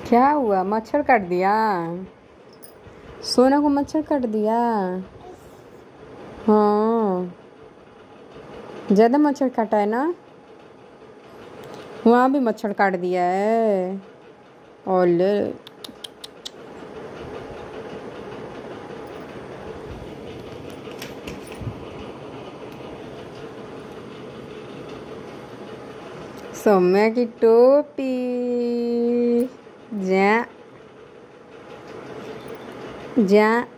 क्या हुआ? मच्छर काट दिया? सोना को मच्छर काट दिया? हाँ, ज़्यादा मच्छर काटा है ना? वहाँ भी मच्छर काट दिया है। ओले, सौम्या की टोपी। जा जा